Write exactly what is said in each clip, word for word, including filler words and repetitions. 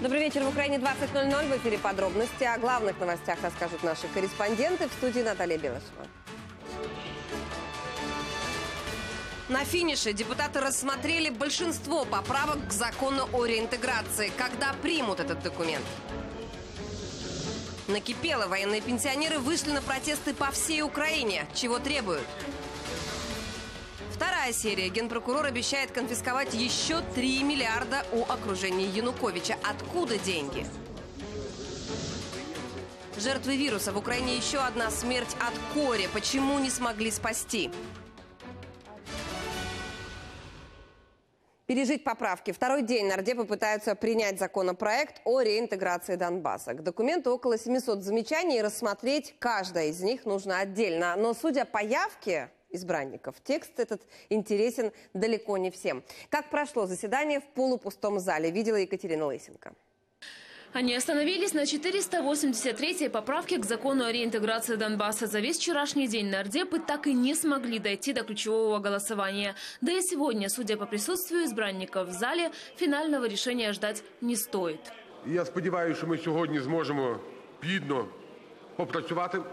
Добрый вечер. В Украине двадцать ноль ноль. В эфире подробности. О главных новостях расскажут наши корреспонденты. В студии Наталья Белышева. На финише депутаты рассмотрели большинство поправок к закону о реинтеграции. Когда примут этот документ? Накипело. Военные пенсионеры вышли на протесты по всей Украине. Чего требуют? Вторая серия. Генпрокурор обещает конфисковать еще три миллиарда у окружения Януковича. Откуда деньги? Жертвы вируса. В Украине еще одна смерть от кори. Почему не смогли спасти? Пережить поправки. Второй день нардепы пытаются принять законопроект о реинтеграции Донбасса. К документу около семисот замечаний, и рассмотреть каждое из них нужно отдельно. Но судя по явке избранников, текст этот интересен далеко не всем. Как прошло заседание в полупустом зале, видела Екатерина Лысенко. Они остановились на четыреста восемьдесят третьей поправке к закону о реинтеграции Донбасса. За весь вчерашний день нардепы так и не смогли дойти до ключевого голосования. Да и сегодня, судя по присутствию избранников в зале, финального решения ждать не стоит. Я сподіваюся, що ми сьогодні зможемо плідно попрацювати,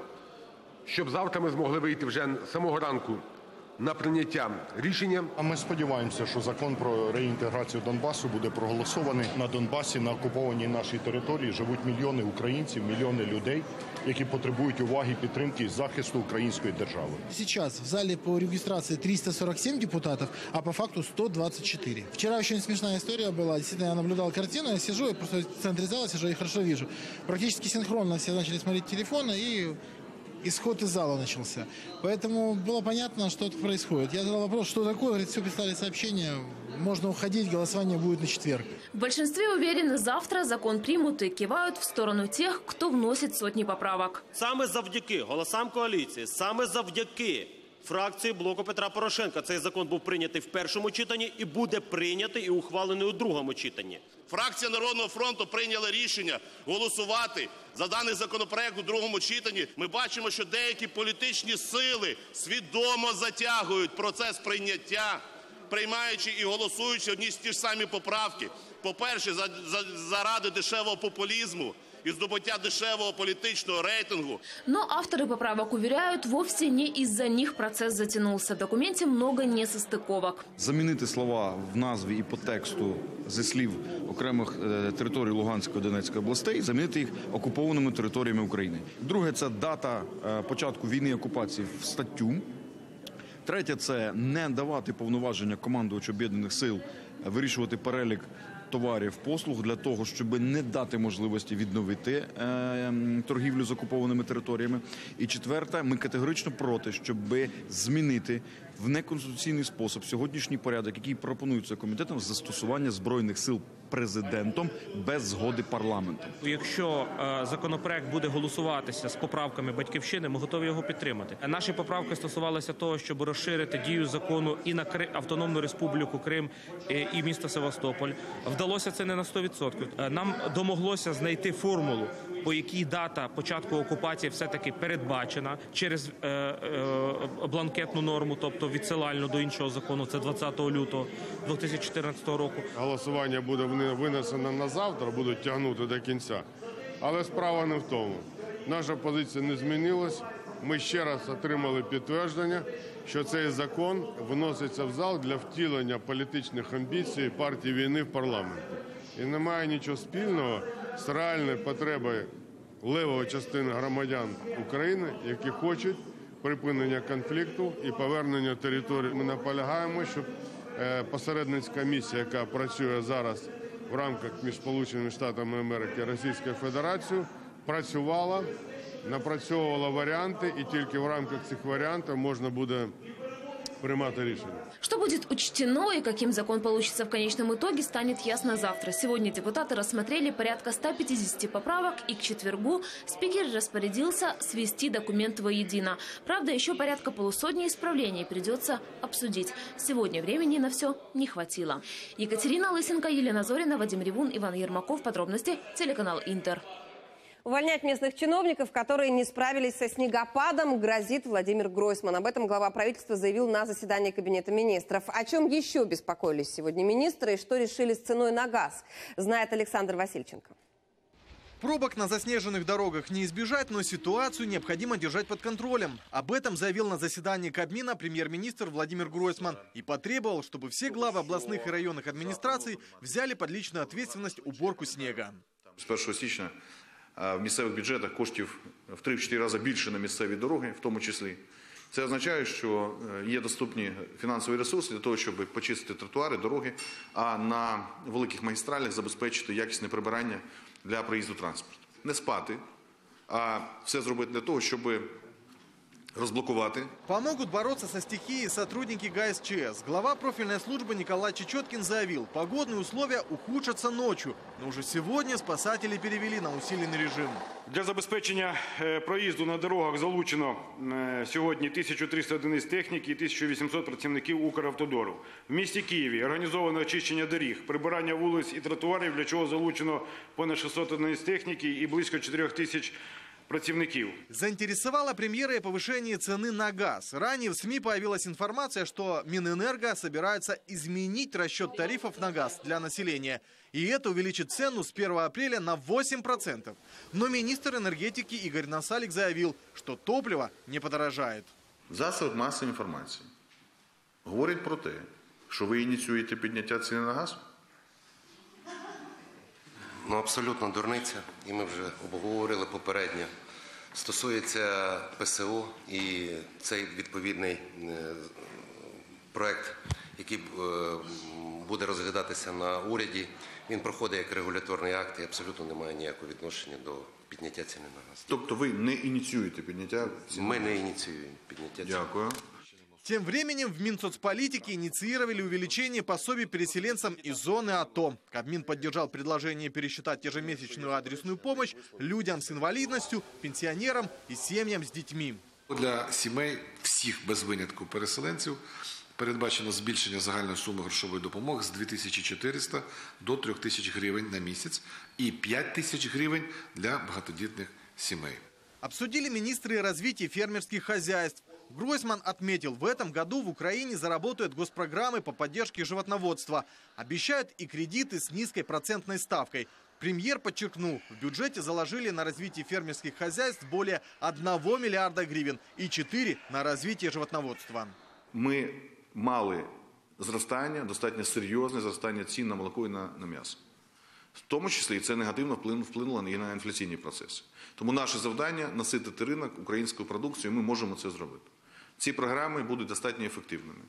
щоб завтра ми змогли вийти вже з самого ранку на прийняття рішення. А ми сподіваємося, що закон про реінтеграцію Донбасу буде проголосований. На Донбасі, на окупованій нашій території, живуть мільйони українців, мільйони людей, які потребують уваги, підтримки і захисту української держави. Сейчас в зале по регистрации триста сорок семь депутатов, а по факту сто двадцать четыре. Вчера очень смешная история была. Действительно, я наблюдал картину, я сижу, я просто в центре зала сижу и хорошо вижу. Практически синхронно все начали смотреть телефоны, и исход из зала начался. Поэтому было понятно, что это происходит. Я задал вопрос, что такое. Говорит, все, прислали сообщение, можно уходить, голосование будет на четверг. В большинстве уверены, завтра закон примут и кивают в сторону тех, кто вносит сотни поправок. Саме завдяки голосам коаліції, саме завдяки фракції Блоку Петра Порошенка цей закон був прийнятий в першому читанні і буде прийнятий і ухвалений у другому читанні. Фракція Народного фронту прийняла рішення голосувати за даний законопроект у другому читанні. Ми бачимо, що деякі політичні сили свідомо затягують процес прийняття, приймаючи і голосуючи одні з ті ж самі поправки. По-перше, заради дешевого популізму и здобуття дешевого политического рейтингу. Но авторы поправок уверяют, вовсе не из-за них процесс затянулся. В документе много несостыковок. Замінити слова в назві і по тексту зі слів окремих територій Луганської, Донецької областей, замінити їх окупованими територіями України. Друге – це дата початку війни і окупації в статтю. Третє – це не давати повноваження командувачу Об'єднаних сил вирішувати перелік товарів, послуг для того, щоб не дати можливості відновити е, торгівлю з окупованими територіями. І четверте, ми категорично проти, щоб змінити в неконституційний спосіб сьогоднішній порядок, який пропонується комітетом, застосування Збройних сил президентом без згоди парламенту. Якщо е, законопроект буде голосуватися з поправками Батьківщини, ми готові його підтримати. Наші поправки стосувалися того, щоб розширити дію закону і на Кри... Автономну Республіку Крим і, і місто Севастополь. Вдалося це не на сто відсотків. Нам домоглося знайти формулу, по якій дата початку окупації все-таки передбачена через е, е, бланкетну норму, тобто відсилальну до іншого закону, це двадцятого лютого дві тисячі чотирнадцятого року. Голосування буде винесено на завтра, будуть тягнути до кінця. Але справа не в тому. Наша позиція не змінилась. Ми ще раз отримали підтвердження, що цей закон вноситься в зал для втілення політичних амбіцій партії війни в парламенті. І немає нічого спільного з реальною потребою левої частини громадян України, які хочуть припинення конфлікту і повернення території. Ми наполягаємо, щоб посередницька місія, яка працює зараз в рамках між Сполученими Штатами Америки і Російською Федерацією, працювала, напрацьовывала варианты, и только в рамках этих вариантов можно будет принимать решение. Что будет учтено и каким закон получится в конечном итоге, станет ясно завтра. Сегодня депутаты рассмотрели порядка ста пятидесяти поправок, и к четвергу спикер распорядился свести документ воедино. Правда, еще порядка полусотни исправлений придется обсудить. Сегодня времени на все не хватило. Екатерина Лысенко, Елена Зорина, Вадим Ревун, Иван Ермаков. Подробности телеканал Интер. Увольнять местных чиновников, которые не справились со снегопадом, грозит Владимир Гройсман. Об этом глава правительства заявил на заседании Кабинета министров. О чем еще беспокоились сегодня министры и что решили с ценой на газ, знает Александр Васильченко. Пробок на заснеженных дорогах не избежать, но ситуацию необходимо держать под контролем. Об этом заявил на заседании Кабмина премьер-министр Владимир Гройсман и потребовал, чтобы все главы областных и районных администраций взяли под личную ответственность уборку снега. З першого січня в місцевих бюджетах коштів в три-чотири рази більше на місцеві дороги, в тому числі. Це означає, що є доступні фінансові ресурси для того, щоб почистити тротуари, дороги, а на великих магістралях забезпечити якісне прибирання для проїзду транспорту. Не спати, а все зробити для того, щоб разблоковать. Помогут бороться со стихией сотрудники ГАИС-ЧС. Глава профильной службы Николай Чечеткин заявил, погодные условия ухудшатся ночью. Но уже сегодня спасатели перевели на усиленный режим. Для забезпечення проїзду на дорогах залучено сьогодні тисячу триста одиниць техніки і тисячу вісімсот працівників Укравтодору. В місті Києві організовано очищення доріг, прибирання вулиць і тротуарів, для чого залучено понад шістсот одиниць техніки і близько чотирьох тисяч противников. Заинтересовало премьера и повышение цены на газ. Ранее в СМИ появилась информация, что Минэнерго собирается изменить расчет тарифов на газ для населения. И это увеличит цену с первого апреля на восемь процентов. Но министр энергетики Игорь Насалик заявил, что топливо не подорожает. Засоб масової інформації говорить про те, що ви ініціюєте підняття ціни на газ? Ну, абсолютно дурниця, і ми вже обговорили попередньо. Стосується ПСО і цей відповідний проект, який буде розглядатися на уряді, він проходить як регуляторний акт і абсолютно не має ніякого відношення до підняття ціни на газ. Тобто ви не ініціюєте підняття ціни? Ми не ініціюємо підняття ціни. Дякую. Тем временем в Минсоцполитике инициировали увеличение пособий переселенцам из зоны АТО. Кабмин поддержал предложение пересчитать ежемесячную адресную помощь людям с инвалидностью, пенсионерам и семьям с детьми. Для сімей всіх без винятку переселенців передбачено збільшення загальної суми грошової допомоги з дві тисячі чотириста до трьох тисяч гривень на місяць і п'ять тисяч гривень для багатодітних сімей. Обсудили министры развития фермерских хозяйств. Гройсман отметил, в этом году в Украине заработают госпрограммы по поддержке животноводства. Обещают и кредиты с низкой процентной ставкой. Премьер подчеркнул, в бюджете заложили на развитие фермерских хозяйств более одного миллиарда гривен и четыре на развитие животноводства. Ми мали зростання, достатньо серйозне зростання цін на молоко і на, на м'ясо. В тому числі це негативно вплинуло і на інфляційні процеси. Тому наше завдання – наситити ринок українською продукцією, ми можемо це зробити. Ці програми будуть достатньо ефективними.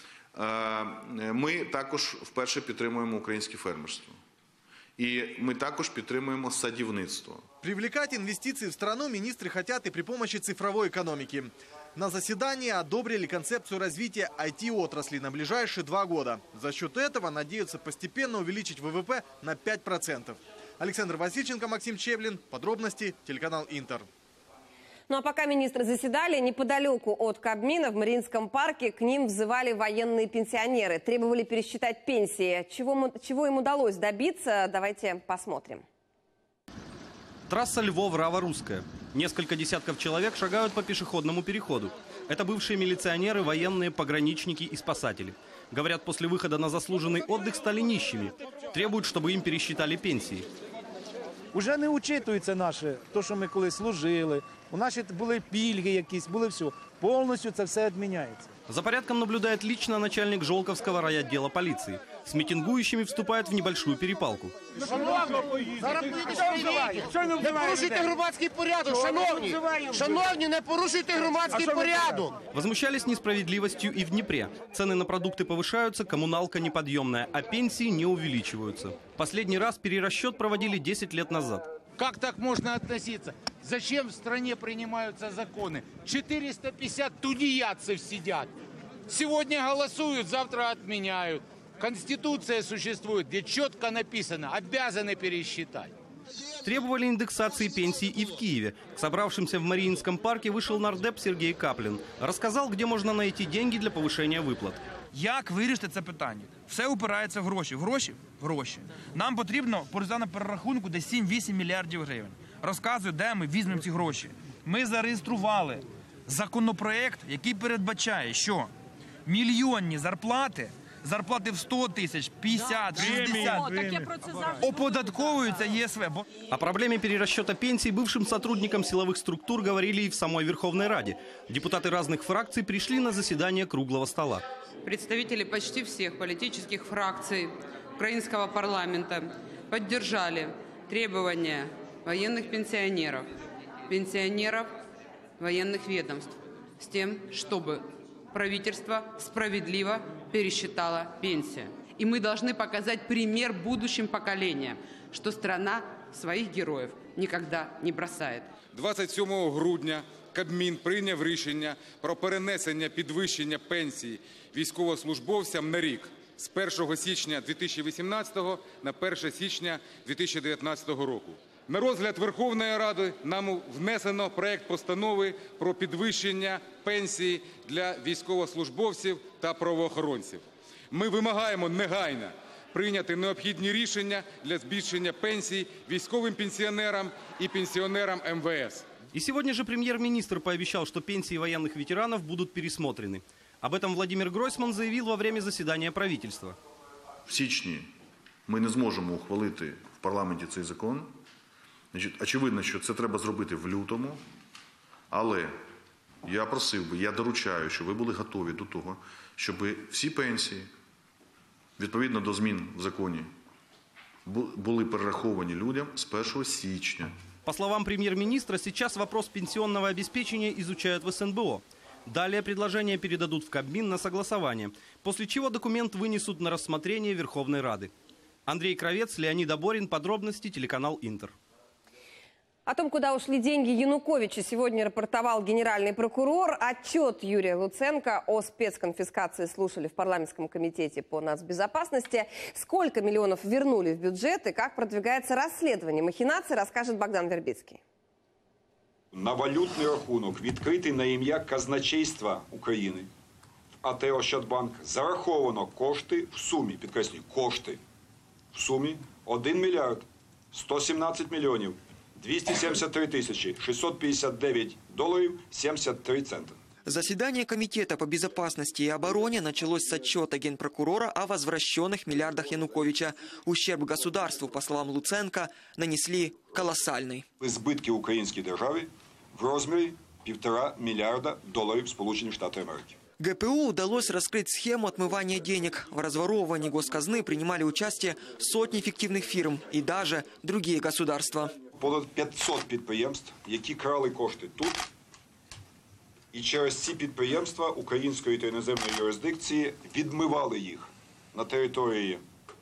Ми також вперше підтримуємо українське фермерство. И мы також підтримуємо садівництво. Привлекать инвестиции в страну министры хотят и при помощи цифровой экономики. На заседании одобрили концепцию развития ай ти-отрасли на ближайшие два года. За счет этого надеются постепенно увеличить вэ вэ пэ на пять процентов. Александр Васильченко, Максим Чеблин. Подробности. Телеканал Интер. Ну а пока министры заседали, неподалеку от Кабмина в Мариинском парке к ним взывали военные пенсионеры. Требовали пересчитать пенсии. Чего, чего им удалось добиться, давайте посмотрим. Трасса Львов-Рава-Русская. Несколько десятков человек шагают по пешеходному переходу. Это бывшие милиционеры, военные, пограничники и спасатели. Говорят, после выхода на заслуженный отдых стали нищими. Требуют, чтобы им пересчитали пенсии. Уже не учитується наше, то, що ми колись служили. У нас були пільги якісь, були все. Повністю це все відміняється. За порядком наблюдает лично начальник Жолковского райотдела полиции. С митингующими вступает в небольшую перепалку. Не порушуйте громадський порядок, шановні! Шановні, не порушуйте громадський порядок! Возмущались несправедливостью и в Днепре. Цены на продукты повышаются, коммуналка неподъемная, а пенсии не увеличиваются. Последний раз перерасчет проводили десять лет назад. Как так можно относиться? Зачем в стране принимаются законы? четыреста пятьдесят тунеядцев сидят. Сегодня голосуют, завтра отменяют. Конституция существует, где четко написано, обязаны пересчитать. Требовали индексации пенсий и в Киеве. К собравшимся в Мариинском парке вышел нардеп Сергей Каплин. Рассказал, где можно найти деньги для повышения выплат. Як вирішити це питання? Все упирається в гроші. Гроші? Гроші. Нам потрібно по резервному перерахунку десь сім-вісім мільярдів гривень. розказує, де ми візьмемо ці гроші. Ми зареєстрували законопроект, який передбачає, що мільйонні зарплати, зарплаты в сто тысяч, пятьдесят, шестьдесят, оподатковываются ЕСВ. О проблеме перерасчета пенсий бывшим сотрудникам силовых структур говорили и в самой Верховной Раде. Депутаты разных фракций пришли на заседание круглого стола. Представители почти всех политических фракций украинского парламента поддержали требования военных пенсионеров, пенсионеров военных ведомств с тем, чтобы правительство справедливо пересчитало пенсию. И мы должны показать пример будущим поколениям, что страна своих героев никогда не бросает. двадцять сьомого грудня Кабмін прийняв рішення про перенесення підвищення пенсій військовослужбовцям на рік з першого січня дві тисячі вісімнадцятого на перше січня дві тисячі дев'ятнадцятого року. На розгляд Верховної Ради нам внесено проект постанови про підвищення пенсій для військовослужбовців та правоохоронців. Ми вимагаємо негайно прийняти необхідні рішення для збільшення пенсій військовим пенсионерам и пенсионерам эм вэ эс. И сегодня же премьер-министр пообещал, что пенсии военных ветеранов будут пересмотрены. Об этом Владимир Гройсман заявил во время заседания правительства. В січні ми не зможемо ухвалити в парламенті цей закон. Значить, очевидно, що це треба зробити в лютому, але я просив би, я доручаю, щоб ви були готові до того, щоб всі пенсії, відповідно до змін в законі, були перераховані людям с первого січня. По словам премьер-министра, сейчас вопрос пенсионного обеспечения изучают в эс эн бэ о. Далее предложение передадут в Кабмин на согласование, после чего документ вынесут на рассмотрение Верховной Рады. Андрей Кравец, Леонид Аборин. Подробности, телеканал Интер. О том, куда ушли деньги Януковича, сегодня рапортовал генеральный прокурор. Отчет Юрия Луценко о спецконфискации слушали в парламентском комитете по нацбезопасности. Сколько миллионов вернули в бюджет и как продвигается расследование махинаций, расскажет Богдан Вербицкий. На валютний рахунок, відкритий на ім'я казначейства України в а те Ощадбанк, зараховано кошти в сумі, підкреслюю, кошти в сумі один мільярд сто сімнадцять мільйонів двести семьдесят три тысячи шестьсот пятьдесят девять долларов семьдесят три цента. Заседание Комитета по безопасности и обороне началось с отчета Генпрокурора о возвращенных миллиардах Януковича. Ущерб государству, по словам Луценко, нанесли колоссальный. Збитки українській державі в розмірі півтора миллиарда долларов Сполучених Штатов Америки. гэ пэ у удалось раскрыть схему отмывания денег. В разворовывании госказны принимали участие сотни фиктивных фирм и даже другие государства. Понад п'ятсот підприємств, які крали кошти тут, і через ці підприємства української та іноземної юрисдикції відмивали їх на території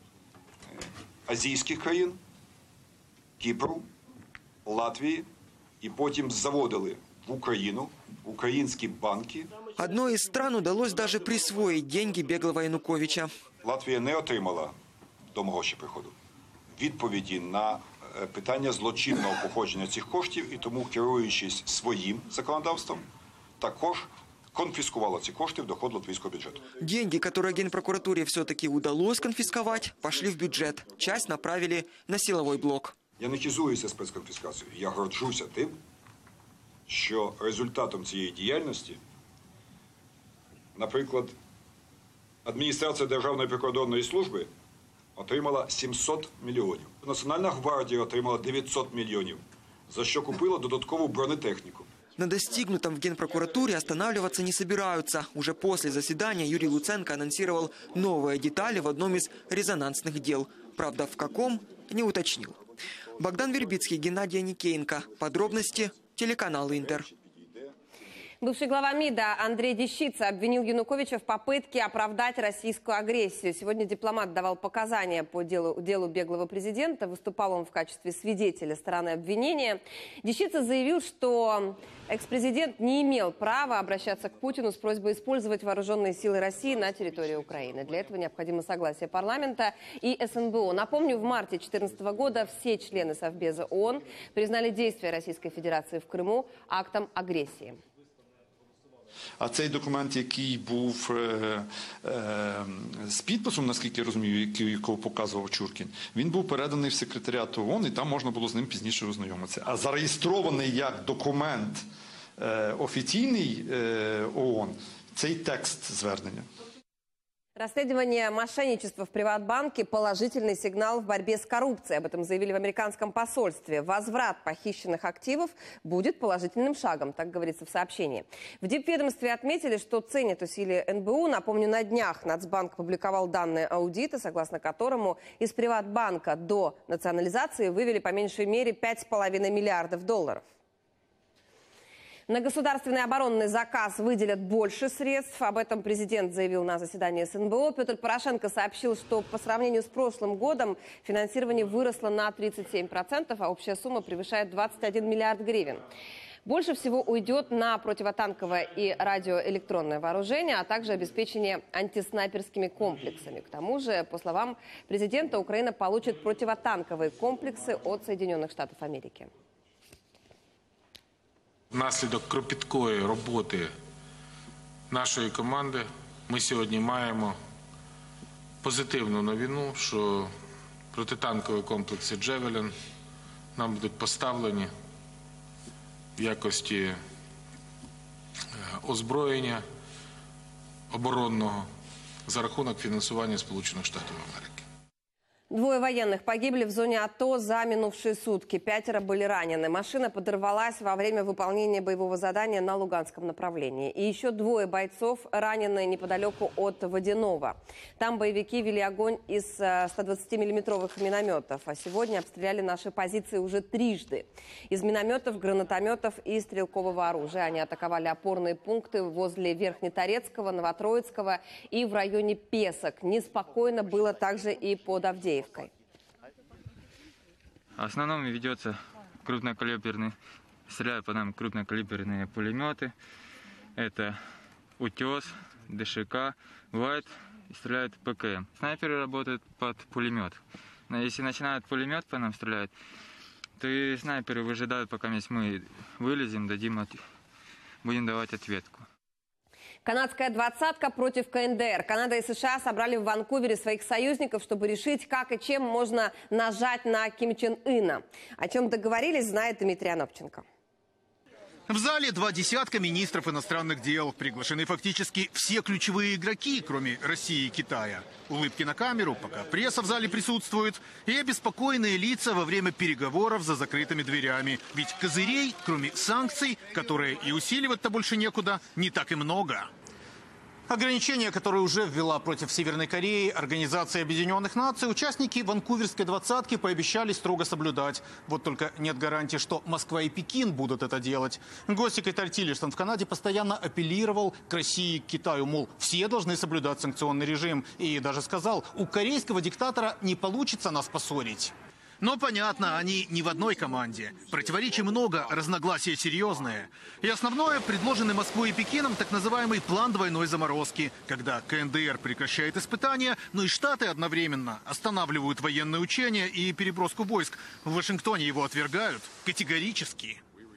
азійських країн, Кіпру, Латвії, і потім заводили в Україну, в українські банки. Одной из стран удалось даже присвоить деньги беглого Януковича. Латвія не отримала до мого ще приходу відповіді на питання злочинного походження цих коштів, і тому, керуючись своїм законодавством, також конфискувала ці кошти в доход латвийского бюджета. Деньги, которые Генпрокуратуре все-таки удалось конфисковать, пошли в бюджет. Часть направили на силовой блок. Я не хизуюся спецконфіскацією. Я горджуся тим, що результатом цієї діяльності, наприклад, адміністрація Державної прикордонної служби отримала сімсот мільйонів. Національна гвардія отримала дев'ятсот мільйонів, за що купила додаткову бронетехніку. На достигнутом в Генпрокуратуре останавливаться не собираются. Уже после заседания Юрий Луценко анонсировал новые детали в одном из резонансных дел. Правда, в каком – не уточнил. Богдан Вербицкий, Геннадий Аникеенко. Подробности – телеканал Интер. Бывший глава МИДа Андрей Дещица обвинил Януковича в попытке оправдать российскую агрессию. Сегодня дипломат давал показания по делу, делу беглого президента. Выступал он в качестве свидетеля стороны обвинения. Дещица заявил, что экс-президент не имел права обращаться к Путину с просьбой использовать вооруженные силы России на территории Украины. Для этого необходимо согласие парламента и эс эн бэ о. Напомню, в марте две тысячи четырнадцатого года все члены Совбеза ООН признали действия Российской Федерации в Крыму актом агрессии. А цей документ, який був е, е, з підписом, наскільки я розумію, який показував Чуркін, він був переданий в секретаріат ООН, і там можна було з ним пізніше ознайомитися. А зареєстрований як документ е, офіційний е, ООН, цей текст звернення. Расследование мошенничества в Приватбанке – положительный сигнал в борьбе с коррупцией. Об этом заявили в американском посольстве. Возврат похищенных активов будет положительным шагом, так говорится в сообщении. В Дипведомстве отметили, что ценят усилия эн бэ у. Напомню, на днях Нацбанк публиковал данные аудита, согласно которому из Приватбанка до национализации вывели по меньшей мере пять с половиной миллиардов долларов. На государственный оборонный заказ выделят больше средств. Об этом президент заявил на заседании эс эн бэ о. Петр Порошенко сообщил, что по сравнению с прошлым годом финансирование выросло на тридцать семь процентов, а общая сумма превышает двадцать один миллиард гривен. Больше всего уйдет на противотанковое и радиоэлектронное вооружение, а также обеспечение антиснайперскими комплексами. К тому же, по словам президента, Украина получит противотанковые комплексы от Соединенных Штатов Америки. Внаслідок кропіткої роботи нашої команди ми сьогодні маємо позитивну новину, що протитанкові комплекси «Джевелін» нам будуть поставлені в якості озброєння оборонного за рахунок фінансування Сполучених Штатів Америки. Двое военных погибли в зоне АТО за минувшие сутки. Пятеро были ранены. Машина подорвалась во время выполнения боевого задания на Луганском направлении. И еще двое бойцов ранены неподалеку от Водяного. Там боевики вели огонь из ста двадцатимиллиметровых минометов. А сегодня обстреляли наши позиции уже трижды. Из минометов, гранатометов и стрелкового оружия. Они атаковали опорные пункты возле Верхнеторецкого, Новотроицкого и в районе Песок. Неспокойно было также и под Авдеевкой. В основном ведется крупнокалиберный, стреляют по нам крупнокалиберные пулеметы. Это «Утес», дэ шэ ка, «Вайт», и стреляют пэ ка эм. Снайперы работают под пулемет. Но если начинают пулемет по нам стрелять, то и снайперы выжидают, пока мы вылезем, дадим, будем давать ответку. Канадская двадцатка против ка эн дэ эр. Канада и США собрали в Ванкувере своих союзников, чтобы решить, как и чем можно нажать на Ким Чен Ына. О чем договорились, знает Дмитрий Анопченко. В зале два десятка министров иностранных дел. Приглашены фактически все ключевые игроки, кроме России и Китая. Улыбки на камеру, пока пресса в зале присутствует, и обеспокоенные лица во время переговоров за закрытыми дверями. Ведь козырей, кроме санкций, которые и усиливать-то больше некуда, не так и много. Ограничения, которые уже ввела против Северной Кореи Организация Объединенных Наций, участники ванкуверской двадцатки пообещали строго соблюдать. Вот только нет гарантии, что Москва и Пекин будут это делать. Госсекретарь Тиллерсон в Канаде постоянно апеллировал к России и к Китаю, мол, все должны соблюдать санкционный режим. И даже сказал, у корейского диктатора не получится нас поссорить. Но понятно, они не в одной команде. Противоречий много, разногласия серьезные. И основное, предложенный Москвой и Пекином так называемый план двойной заморозки, когда ка эн дэ эр прекращает испытания, но и Штаты одновременно останавливают военные учения и переброску войск. В Вашингтоне его отвергают категорически.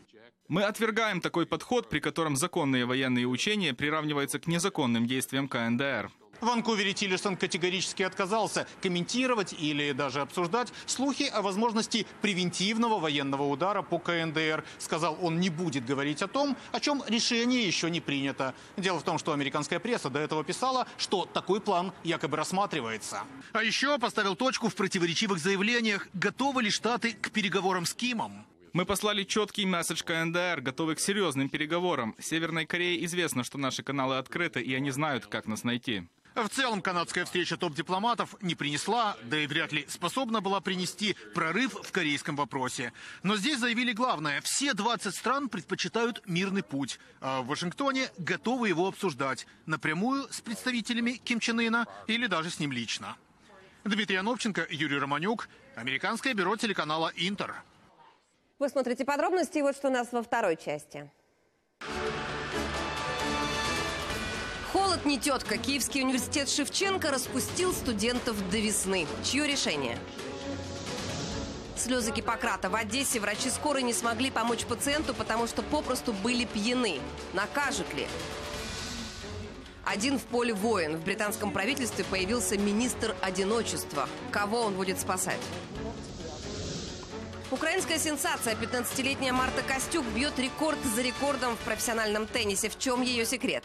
Мы отвергаем такой подход, при котором законные военные учения приравниваются к незаконным действиям ка эн дэ эр. В Ванкувере Тиллерсон категорически отказался комментировать или даже обсуждать слухи о возможности превентивного военного удара по ка эн дэ эр. Сказал, он не будет говорить о том, о чем решение еще не принято. Дело в том, что американская пресса до этого писала, что такой план якобы рассматривается. А еще поставил точку в противоречивых заявлениях, готовы ли Штаты к переговорам с Кимом. Мы послали четкий месседж ка эн дэ эр, готовы к серьезным переговорам. Северной Корее известно, что наши каналы открыты, и они знают, как нас найти. В целом, канадская встреча топ-дипломатов не принесла, да и вряд ли способна была принести прорыв в корейском вопросе. Но здесь заявили главное. Все двадцать стран предпочитают мирный путь, а в Вашингтоне готовы его обсуждать напрямую с представителями Ким Чен Ына или даже с ним лично. Дмитрий Анопченко, Юрий Романюк, Американское бюро телеканала «Интер». Вы смотрите подробности, и вот что у нас во второй части. Холод не тетка. Киевский университет Шевченко распустил студентов до весны. Чье решение? Слезы Гиппократа. В Одессе врачи скорой не смогли помочь пациенту, потому что попросту были пьяны. Накажут ли? Один в поле воин. В британском правительстве появился министр одиночества. Кого он будет спасать? Украинская сенсация. пятнадцатилетняя Марта Костюк бьет рекорд за рекордом в профессиональном теннисе. В чем ее секрет?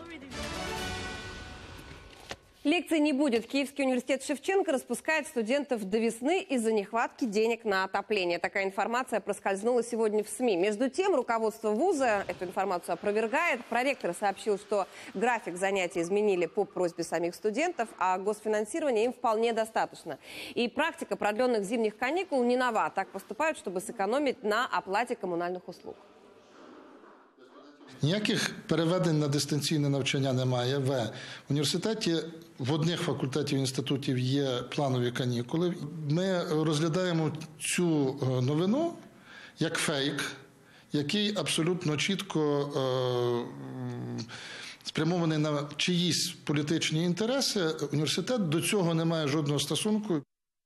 Лекций не будет. Киевский университет Шевченко распускает студентов до весны из-за нехватки денег на отопление. Такая информация проскользнула сегодня в СМИ. Между тем, руководство вуза эту информацию опровергает. Проректор сообщил, что график занятий изменили по просьбе самих студентов, а госфинансирования им вполне достаточно. И практика продленных зимних каникул не нова. Так поступают, чтобы сэкономить на оплате коммунальных услуг. Ніяких переведень на дистанційне навчання немає. В університеті, в одних факультетів інститутів є планові канікули. Ми розглядаємо цю новину як фейк, який абсолютно чітко спрямований на чиїсь політичні інтереси. Університет до цього не має жодного стосунку.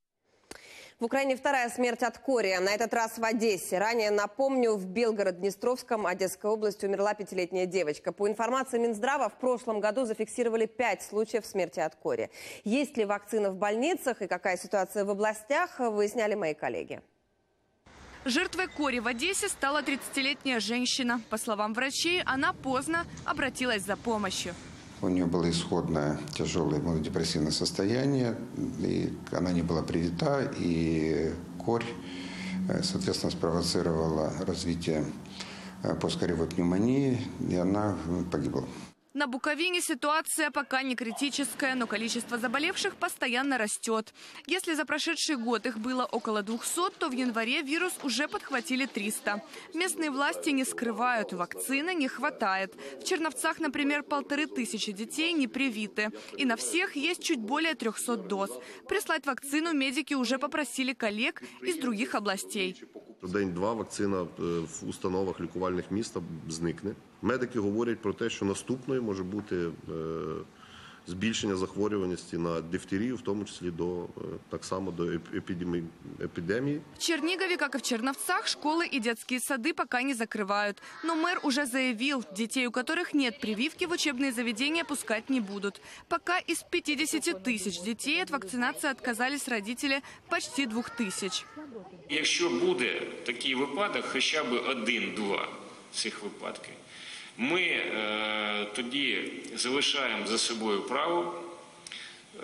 В Украине вторая смерть от кори, на этот раз в Одессе. Ранее, напомню, в Белгород-Днестровском Одесской области умерла пятилетняя девочка. По информации Минздрава, в прошлом году зафиксировали пять случаев смерти от кори. Есть ли вакцина в больницах и какая ситуация в областях, выясняли мои коллеги. Жертвой кори в Одессе стала тридцатилетняя женщина. По словам врачей, она поздно обратилась за помощью. У нее было исходное тяжелое иммунодепрессивное состояние, и она не была привита, и корь, соответственно, спровоцировала развитие посткоревой пневмонии, и она погибла. На Буковине ситуация пока не критическая, но количество заболевших постоянно растет. Если за прошедший год их было около двухсот, то в январе вирус уже подхватили триста. Местные власти не скрывают, вакцины не хватает. В Черновцах, например, полторы тысячи детей не привиты. И на всех есть чуть более трехсот доз. Прислать вакцину медики уже попросили коллег из других областей. День-два вакцина в установах лікувальних міста зникне. Медики говорять про те, що наступною може бути збільшення захворюваності на дифтерію, в тому числі до, так само до эпидемии. В Чернигове, как и в Черновцах, школы и детские сады пока не закрывают. Но мэр уже заявил, детей, у которых нет прививки, в учебные заведения пускать не будут. Пока из пятидесяти тысяч детей от вакцинации отказались родители почти двух тысяч. Якщо буде такий випадок, хоча б один-два цих випадки, ми е, тоді залишаємо за собою право е,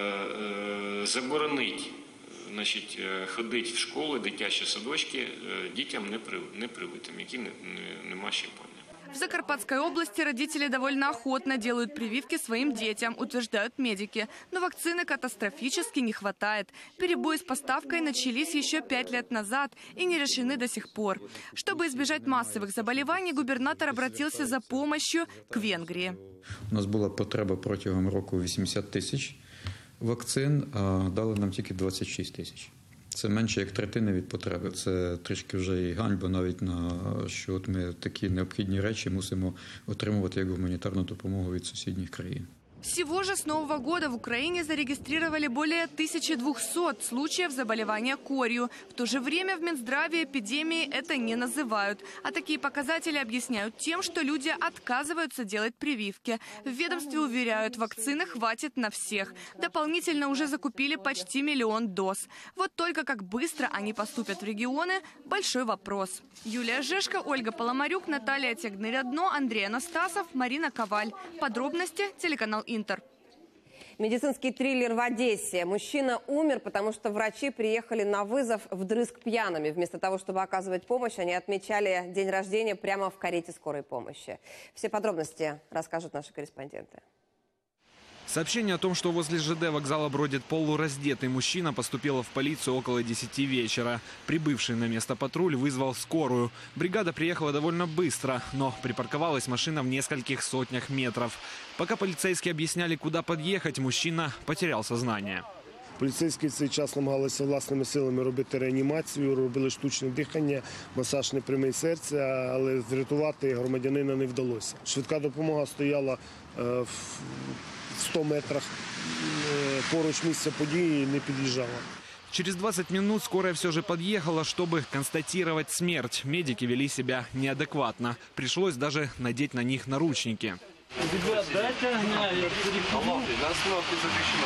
е, заборонити, значить, ходити в школи, дитячі садочки е, дітям непривитим, які не, не, нема щеплення. В Закарпатской области родители довольно охотно делают прививки своим детям, утверждают медики. Но вакцины катастрофически не хватает. Перебои с поставкой начались еще пять лет назад и не решены до сих пор. Чтобы избежать массовых заболеваний, губернатор обратился за помощью к Венгрии. У нас була потреба протягом року вісімдесят тисяч вакцин, а дали нам тільки двадцять шість тисяч. Це менше як третина від потреби. Це трішки вже і ганьба навіть на що от ми такі необхідні речі мусимо отримувати як гуманітарну допомогу від сусідніх країн. Всего же с Нового года в Украине зарегистрировали более тысячи двухсот случаев заболевания корью. В то же время в Минздраве эпидемией это не называют. А такие показатели объясняют тем, что люди отказываются делать прививки. В ведомстве уверяют, вакцины хватит на всех. Дополнительно уже закупили почти миллион доз. Вот только как быстро они поступят в регионы – большой вопрос. Юлия Жешко, Ольга Поломарюк, Наталья Тягнырядно, Андрей Анастасов, Марина Коваль. Подробности – телеканал Интер. Медицинский триллер в Одессе. Мужчина умер, потому что врачи приехали на вызов вдрызг пьяными. Вместо того, чтобы оказывать помощь, они отмечали день рождения прямо в карете скорой помощи. Все подробности расскажут наши корреспонденты. Сообщение о том, что возле ЖД вокзала бродит полураздетый мужчина, поступило в полицию около десяти вечера. Прибывший на место патруль вызвал скорую. Бригада приехала довольно быстро, но припарковалась машина в нескольких сотнях метров. Пока полицейские объясняли, куда подъехать, мужчина потерял сознание. Поліцейські в цей час намагалися власними силами робити реанімацію, робили штучне дихання, масаж непрямий серця, але врятувати громадянина не вдалося. Швидка допомога стояла в сто метрах поруч місця події і не під'їжджала. Через двадцать минут скорая все же подъехала, чтобы констатировать смерть. Медики вели себя неадекватно. Пришлось даже надеть на них наручники. Ребят, дайте огня, я перекурю. На остановке запрещено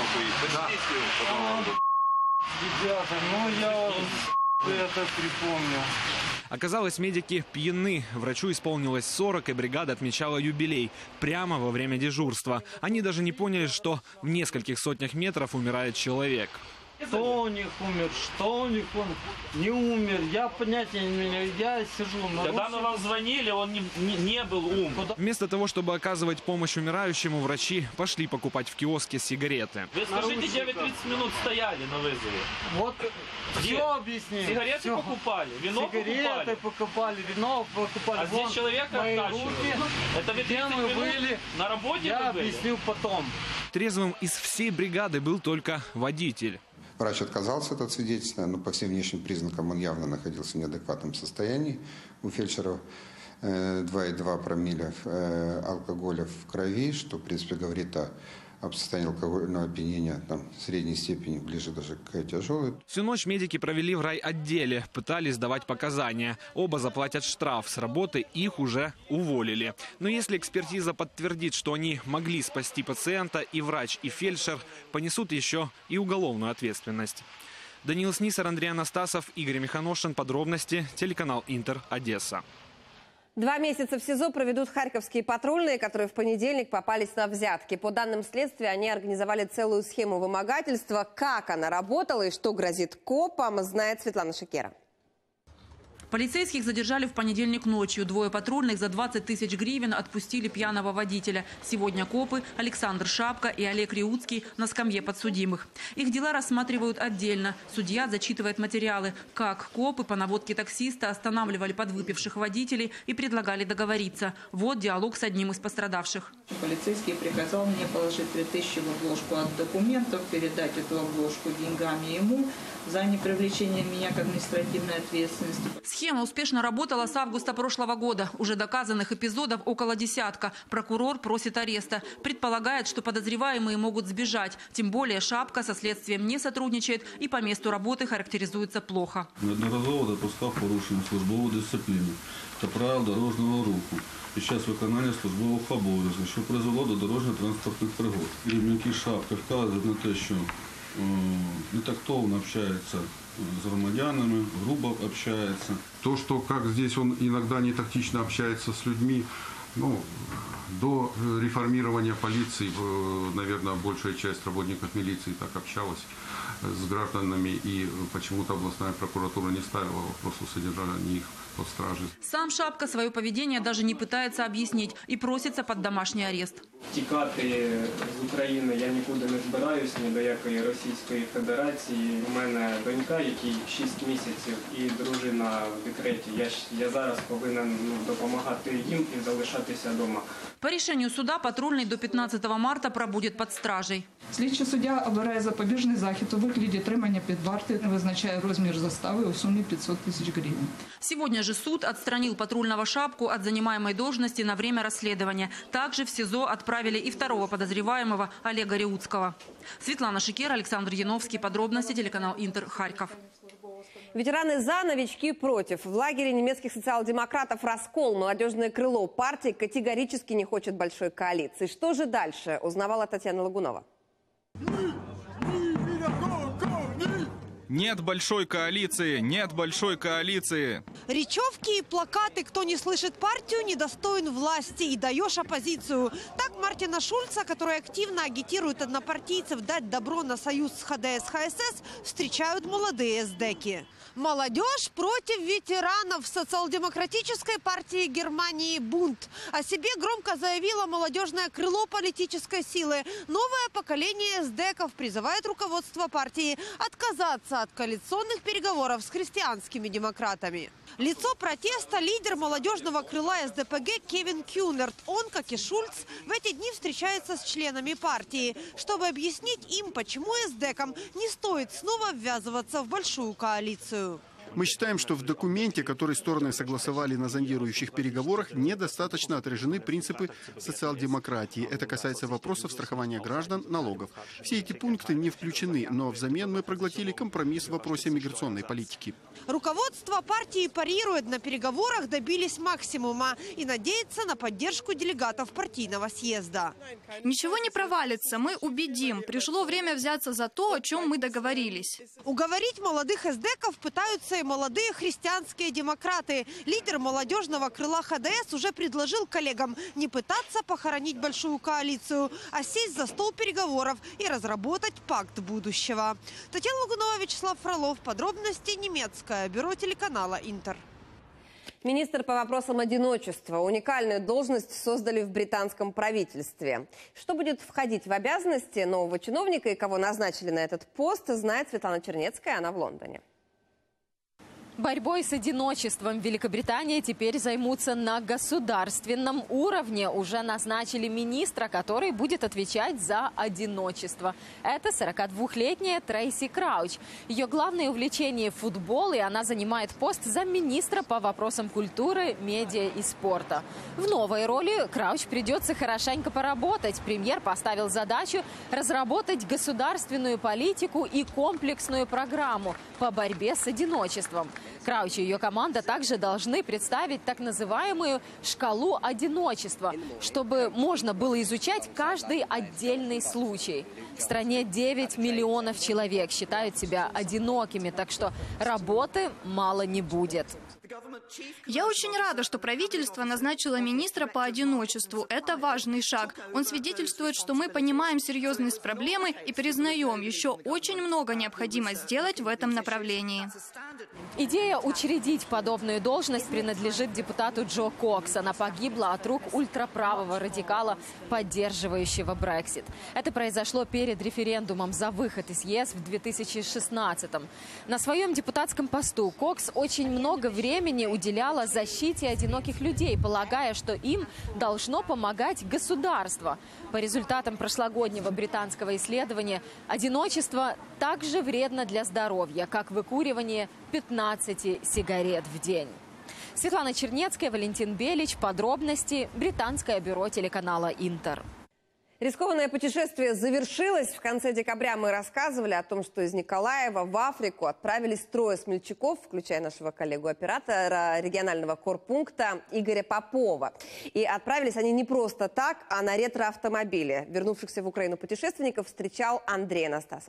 курить. Ребята, ну я это припомню. Оказалось, медики пьяны. Врачу исполнилось сорок, и бригада отмечала юбилей прямо во время дежурства. Они даже не поняли, что в нескольких сотнях метров умирает человек. Кто у них умер, что у них он не умер, я понятия не имею, я сижу. Когда мы вам звонили, он не, не, не был ум. Вместо того, чтобы оказывать помощь умирающему, врачи пошли покупать в киоске сигареты. Вы скажите, девять-тридцать минут стояли на вызове. Вот все объяснили. Сигареты все. покупали, вино Сигареты покупали. покупали, вино покупали. А здесь Вон, человека мои оттачивают. руки. Это вы Где мы были? На работе я вы были? объясню потом. Трезвым из всей бригады был только водитель. Врач отказался от свидетельства, но по всем внешним признакам он явно находился в неадекватном состоянии. У фельдшера два и два промилле алкоголя в крови, что, в принципе, говорит о, об состоянии алкогольного опьянения там, средней степени, ближе даже к тяжелой. Всю ночь медики провели в райотделе, пытались давать показания. Оба заплатят штраф, с работы их уже уволили. Но если экспертиза подтвердит, что они могли спасти пациента, и врач, и фельдшер понесут еще и уголовную ответственность. Даниил Снисар, Андрей Анастасов, Игорь Миханошин. Подробности. Телеканал Интер, Одесса. Два месяца в СИЗО проведут харьковские патрульные, которые в понедельник попались на взятки. По данным следствия, они организовали целую схему вымогательства. Как она работала и что грозит копам, знает Светлана Шикера. Полицейских задержали в понедельник ночью. Двое патрульных за двадцать тысяч гривен отпустили пьяного водителя. Сегодня копы Александр Шапка и Олег Риуцкий на скамье подсудимых. Их дела рассматривают отдельно. Судья зачитывает материалы, как копы по наводке таксиста останавливали подвыпивших водителей и предлагали договориться. Вот диалог с одним из пострадавших. Полицейский приказал мне положить три тысячи в обложку от документов, передать эту обложку деньгами ему за непривлечение меня к административной ответственности. Схема успешно работала с августа прошлого года. Уже доказанных эпизодов около десятка. Прокурор просит ареста. Предполагает, что подозреваемые могут сбежать. Тем более Шапка со следствием не сотрудничает и по месту работы характеризуется плохо. Неодноразово допускав порушення службової дисципліни та правил дорожнього руху під час виконання службових обов'язків, що призвело до дорожньо-транспортних пригод. Керівники Шапки вказують на те, що нетактовно общается с громадянами, грубо общается. То, что как здесь он иногда не тактично общается с людьми, ну, до реформирования полиции, наверное, большая часть работников милиции так общалась с гражданами, и почему-то областная прокуратура не ставила вопрос о содержании их под стражей. Сам Шапка свое поведение даже не пытается объяснить и просится под домашний арест. Тікати з України я нікуди не збираюсь, ні до якої Російської Федерації. У мене донька, якій шість місяців, і дружина в декреті. Я, я зараз повинен ну, допомагати їм і залишатися вдома. По решению суда патрульный до пятнадцатого марта пробудет под стражей. Слідчий суддя обирає запобіжний захід у вигляді тримання під вартою, визначає розмір застави у сумі пятьсот тысяч гривен. Сегодня же суд отстранил патрульного Шапку от занимаемой должности на время расследования. Также в СИЗО отправили и второго подозреваемого Олега Риуцкого. Светлана Шикера, Александр Яновский. Подробности. Телеканал Интер, Харьков. Ветераны за, новички против. В лагере немецких социал-демократов раскол. Молодежное крыло партии категорически не хочет большой коалиции. Что же дальше, узнавала Татьяна Лагунова. Нет большой коалиции, нет большой коалиции. Речевки и плакаты «Кто не слышит партию, недостоин власти» и даешь оппозицию. Так Мартина Шульца, который активно агитирует однопартийцев дать добро на союз с ХДС-ХСС, встречают молодые эсдеки. Молодежь против ветеранов. В социал-демократической партии Германии бунт. О себе громко заявило молодежное крыло политической силы. Новое поколение эсдеков призывает руководство партии отказаться от коалиционных переговоров с христианскими демократами. Лицо протеста – лидер молодежного крыла СДПГ Кевин Кюнерт. Он, как и Шульц, в эти дни встречается с членами партии, чтобы объяснить им, почему эсдекам не стоит снова ввязываться в большую коалицию. Мы считаем, что в документе, который стороны согласовали на зондирующих переговорах, недостаточно отражены принципы социал-демократии. Это касается вопросов страхования граждан, налогов. Все эти пункты не включены, но взамен мы проглотили компромисс в вопросе миграционной политики. Руководство партии парирует, на переговорах добились максимума и надеется на поддержку делегатов партийного съезда. Ничего не провалится, мы убедим. Пришло время взяться за то, о чем мы договорились. Уговорить молодых эсдеков пытаются и молодые христианские демократы. Лидер молодежного крыла ХДС уже предложил коллегам не пытаться похоронить большую коалицию, а сесть за стол переговоров и разработать пакт будущего. Татьяна Лугунова, Вячеслав Фролов. Подробности немецкое бюро телеканала «Интер». Министр по вопросам одиночества. Уникальную должность создали в британском правительстве. Что будет входить в обязанности нового чиновника и кого назначили на этот пост, знает Светлана Чернецкая, она в Лондоне. Борьбой с одиночеством в Великобритании теперь займутся на государственном уровне. Уже назначили министра, который будет отвечать за одиночество. Это сорокадвухлетняя Трейси Крауч. Ее главное увлечение – футбол, и она занимает пост замминистра по вопросам культуры, медиа и спорта. В новой роли Крауч придется хорошенько поработать. Премьер поставил задачу разработать государственную политику и комплексную программу по борьбе с одиночеством. Крауч и ее команда также должны представить так называемую шкалу одиночества, чтобы можно было изучать каждый отдельный случай. В стране девять миллионов человек считают себя одинокими, так что работы мало не будет. Я очень рада, что правительство назначило министра по одиночеству. Это важный шаг. Он свидетельствует, что мы понимаем серьезность проблемы и признаем, еще очень много необходимо сделать в этом направлении. Идея учредить подобную должность принадлежит депутату Джо Кокс. Она погибла от рук ультраправого радикала, поддерживающего Брексит. Это произошло перед референдумом за выход из ЕС в две тысячи шестнадцатом. На своем депутатском посту Кокс очень много времени уделяла защите одиноких людей, полагая, что им должно помогать государство. По результатам прошлогоднего британского исследования, одиночество также вредно для здоровья, как выкуривание пятнадцати сигарет в день. Светлана Чернецкая, Валентин Белич. Подробности. Британское бюро телеканала «Интер». Рискованное путешествие завершилось. В конце декабря мы рассказывали о том, что из Николаева в Африку отправились трое смельчаков, включая нашего коллегу-оператора регионального корпункта Игоря Попова. И отправились они не просто так, а на ретро-автомобиле. Вернувшихся в Украину путешественников встречал Андрей Анастасов.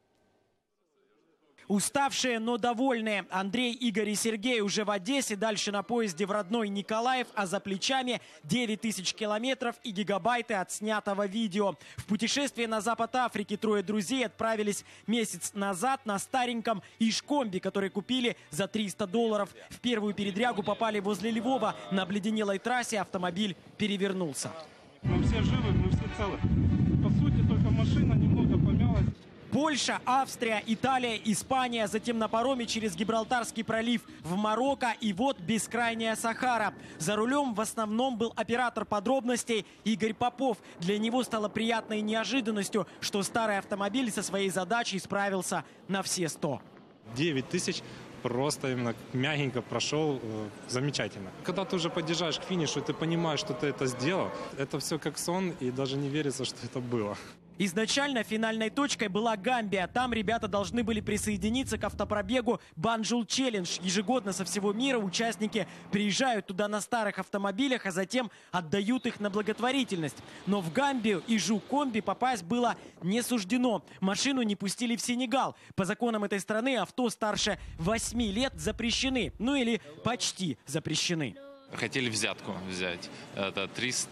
Уставшие, но довольные. Андрей, Игорь и Сергей уже в Одессе, дальше на поезде в родной Николаев, а за плечами девять тысяч километров и гигабайты отснятого видео. В путешествие на запад Африки трое друзей отправились месяц назад на стареньком Ишкомби, который купили за триста долларов. В первую передрягу попали возле Львова. На обледенелой трассе автомобиль перевернулся. Мы все живы, мы все целы. По сути, только машина немного помялась. Польша, Австрия, Италия, Испания, затем на пароме через Гибралтарский пролив в Марокко и вот бескрайняя Сахара. За рулем в основном был оператор подробностей Игорь Попов. Для него стало приятной неожиданностью, что старый автомобиль со своей задачей справился на все сто. девять тысяч просто именно мягенько прошел, замечательно. Когда ты уже подъезжаешь к финишу, ты понимаешь, что ты это сделал. Это все как сон, и даже не верится, что это было. Изначально финальной точкой была Гамбия. Там ребята должны были присоединиться к автопробегу Банджул Челлендж. Ежегодно со всего мира участники приезжают туда на старых автомобилях, а затем отдают их на благотворительность. Но в Гамбию и Жу-Комби попасть было не суждено. Машину не пустили в Сенегал. По законам этой страны авто старше восьми лет запрещены. Ну или почти запрещены. Хотели взятку взять, это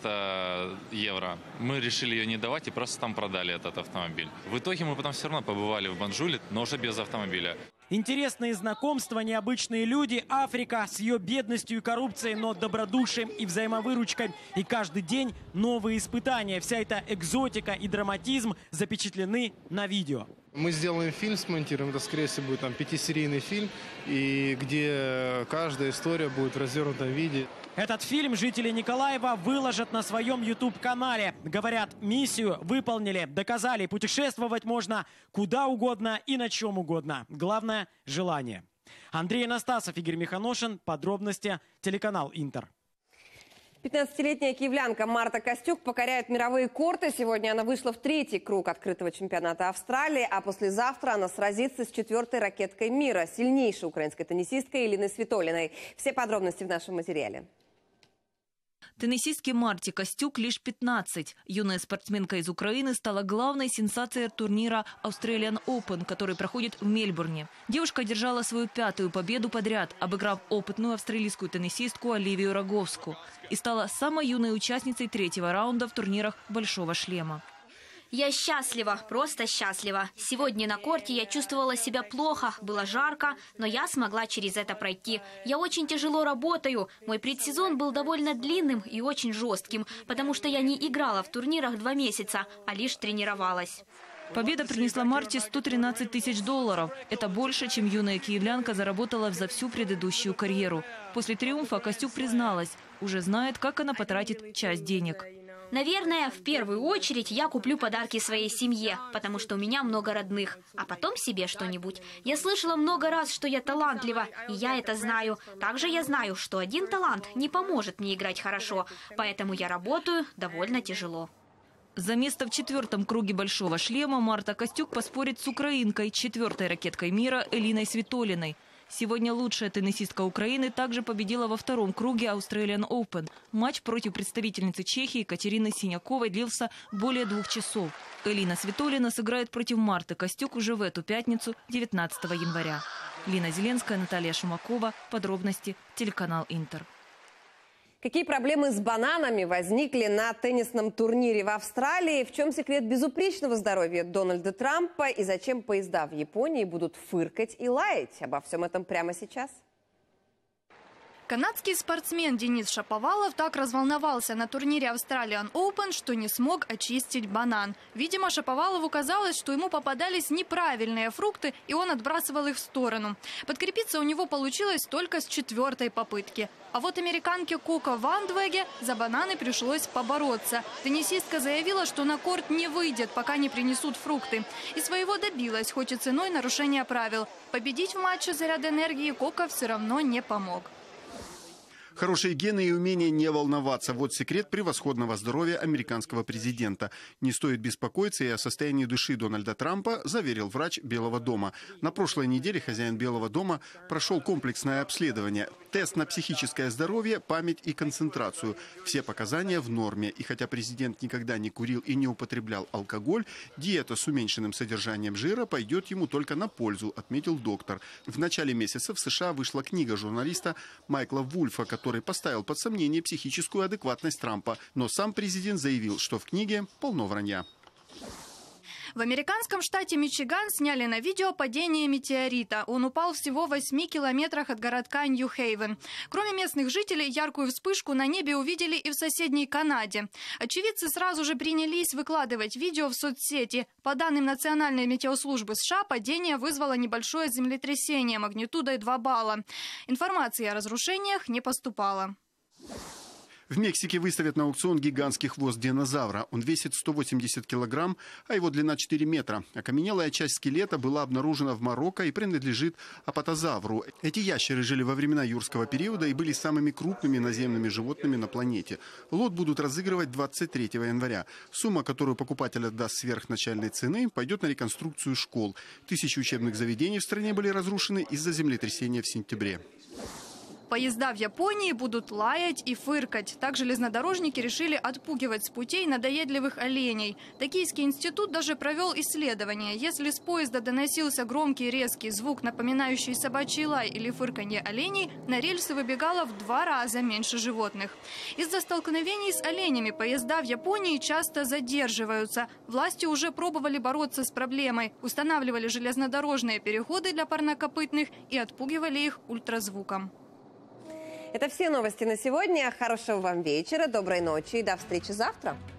триста евро. Мы решили ее не давать и просто там продали этот автомобиль. В итоге мы потом все равно побывали в Банджуле, но уже без автомобиля. Интересные знакомства, необычные люди, Африка с ее бедностью и коррупцией, но добродушием и взаимовыручкой. И каждый день новые испытания. Вся эта экзотика и драматизм запечатлены на видео. Мы сделаем фильм, смонтируем, это, скорее всего, будет там пятисерийный фильм, и где каждая история будет в развернутом виде. Этот фильм жители Николаева выложат на своем ютуб-канале. Говорят, миссию выполнили, доказали, путешествовать можно куда угодно и на чем угодно. Главное – желание. Андрей Анастасов, Игорь Миханошин. Подробности. Телеканал Интер. пятнадцатилетняя киевлянка Марта Костюк покоряет мировые корты. Сегодня она вышла в третий круг открытого чемпионата Австралии, а послезавтра она сразится с четвертой ракеткой мира, сильнейшей украинской теннисисткой Элиной Свитолиной. Все подробности в нашем материале. Теннисистке Марте Костюк лишь пятнадцать. Юная спортсменка из Украины стала главной сенсацией турнира Australian Open, который проходит в Мельбурне. Девушка одержала свою пятую победу подряд, обыграв опытную австралийскую теннисистку Оливию Роговскую, и стала самой юной участницей третьего раунда в турнирах «Большого шлема». Я счастлива, просто счастлива. Сегодня на корте я чувствовала себя плохо, было жарко, но я смогла через это пройти. Я очень тяжело работаю. Мой предсезон был довольно длинным и очень жестким, потому что я не играла в турнирах два месяца, а лишь тренировалась. Победа принесла Марте сто тринадцать тысяч долларов. Это больше, чем юная киевлянка заработала за всю предыдущую карьеру. После триумфа Костюк призналась, уже знает, как она потратит часть денег. Наверное, в первую очередь я куплю подарки своей семье, потому что у меня много родных, а потом себе что-нибудь. Я слышала много раз, что я талантлива, и я это знаю. Также я знаю, что один талант не поможет мне играть хорошо, поэтому я работаю довольно тяжело. За место в четвертом круге «Большого шлема» Марта Костюк поспорит с украинкой, четвертой ракеткой мира Элиной Свитолиной. Сегодня лучшая теннисистка Украины также победила во втором круге Australian Open. Матч против представительницы Чехии Катерины Синяковой длился более двух часов. Элина Свитолина сыграет против Марты Костюк уже в эту пятницу, девятнадцатого января. Лина Зеленская, Наталья Шумакова. Подробности. Телеканал Интер. Какие проблемы с бананами возникли на теннисном турнире в Австралии? В чем секрет безупречного здоровья Дональда Трампа? И зачем поезда в Японии будут фыркать и лаять? Обо всем этом прямо сейчас. Канадский спортсмен Денис Шаповалов так разволновался на турнире Australian Open, что не смог очистить банан. Видимо, Шаповалову казалось, что ему попадались неправильные фрукты, и он отбрасывал их в сторону. Подкрепиться у него получилось только с четвертой попытки. А вот американке Коко Вандвеге за бананы пришлось побороться. Теннисистка заявила, что на корт не выйдет, пока не принесут фрукты. И своего добилась, хоть и ценой нарушения правил. Победить в матче заряд энергии Коко все равно не помог. Хорошие гены и умение не волноваться – вот секрет превосходного здоровья американского президента. Не стоит беспокоиться и о состоянии души Дональда Трампа, заверил врач Белого дома. На прошлой неделе хозяин Белого дома прошел комплексное обследование. Тест на психическое здоровье, память и концентрацию. Все показания в норме. И хотя президент никогда не курил и не употреблял алкоголь, диета с уменьшенным содержанием жира пойдет ему только на пользу, отметил доктор. В начале месяца в США вышла книга журналиста Майкла Вульфа, который который поставил под сомнение психическую адекватность Трампа. Но сам президент заявил, что в книге полно вранья. В американском штате Мичиган сняли на видео падение метеорита. Он упал всего в восьми километрах от городка Нью-Хейвен. Кроме местных жителей, яркую вспышку на небе увидели и в соседней Канаде. Очевидцы сразу же принялись выкладывать видео в соцсети. По данным Национальной метеослужбы США, падение вызвало небольшое землетрясение магнитудой два балла. Информации о разрушениях не поступало. В Мексике выставят на аукцион гигантский хвост динозавра. Он весит сто восемьдесят килограмм, а его длина четыре метра. Окаменелая часть скелета была обнаружена в Марокко и принадлежит апатозавру. Эти ящеры жили во времена юрского периода и были самыми крупными наземными животными на планете. Лот будут разыгрывать двадцать третьего января. Сумма, которую покупатель отдаст сверх начальной цены, пойдет на реконструкцию школ. Тысячи учебных заведений в стране были разрушены из-за землетрясения в сентябре. Поезда в Японии будут лаять и фыркать. Так железнодорожники решили отпугивать с путей надоедливых оленей. Токийский институт даже провел исследование. Если с поезда доносился громкий резкий звук, напоминающий собачий лай или фырканье оленей, на рельсы выбегало в два раза меньше животных. Из-за столкновений с оленями поезда в Японии часто задерживаются. Власти уже пробовали бороться с проблемой. Устанавливали железнодорожные переходы для парнокопытных и отпугивали их ультразвуком. Это все новости на сегодня. Хорошего вам вечера, доброй ночи и до встречи завтра.